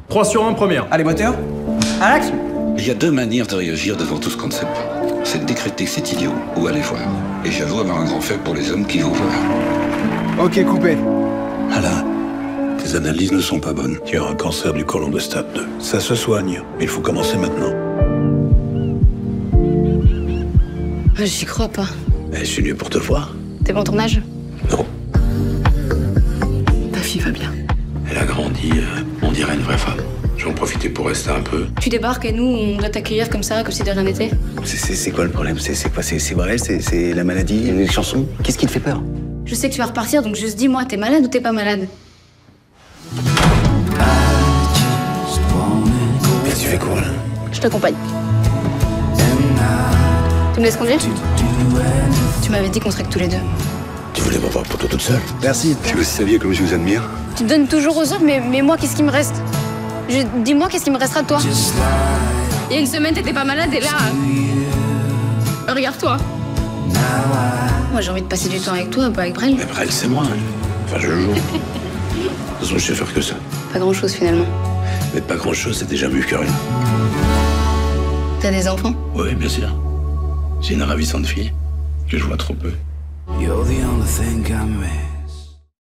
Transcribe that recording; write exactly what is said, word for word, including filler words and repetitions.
trois sur un, première. Allez, moteur. À l'action. Il y a deux manières de réagir devant tout ce qu'on ne sait pas. C'est de décréter que c'est idiot ou aller voir. Et j'avoue avoir un grand faible pour les hommes qui vont voir. Ok, coupé. Alain, tes analyses ne sont pas bonnes. Tu as un cancer du côlon de stade deux. Ça se soigne, mais il faut commencer maintenant. J'y crois pas. Eh, je suis venu pour te voir. T'es bon tournage? Non. Ta fille va bien. Elle a grandi, euh, on dirait une vraie femme. Je vais en profiter pour rester un peu. Tu débarques et nous, on doit t'accueillir comme ça, comme si de rien n'était? C'est quoi le problème? C'est quoi? C'est vrai? C'est la maladie? Les chansons? Qu'est-ce qui te fait peur? Je sais que tu vas repartir, donc juste dis-moi, t'es malade ou t'es pas malade? Mais tu fais quoi, là? Je t'accompagne. Tu me laisses conduire? Tu m'avais dit qu'on serait que tous les deux. Tu voulais m'avoir pour toi toute seule? Merci. Si vous saviez comme je vous admire. Tu te donnes toujours aux autres, mais, mais moi, qu'est-ce qui me reste? Je- Dis-moi, qu'est-ce qui me restera de toi? Il y a une semaine, t'étais pas malade et là... Regarde-toi. Moi, j'ai envie de passer du temps avec toi, pas avec Brel. Mais Brel, c'est moi. Hein. Enfin, je joue. De toute façon, je sais faire que ça. Pas grand-chose, finalement. Mais pas grand-chose, c'est déjà mieux que rien. T'as des enfants? Oui, bien sûr. J'ai une ravissante fille que je vois trop peu. You're the only thing I'm with.